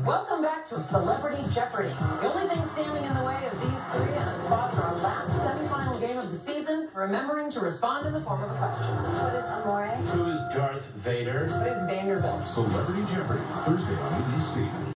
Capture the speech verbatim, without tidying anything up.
Welcome back to Celebrity Jeopardy. The only thing standing in the way of these three and a spot for our last semifinal game of the season, remembering to respond in the form of a question. What is Amore? Who is Darth Vader? What is Vanderbilt? Celebrity Jeopardy, Thursday on A B C.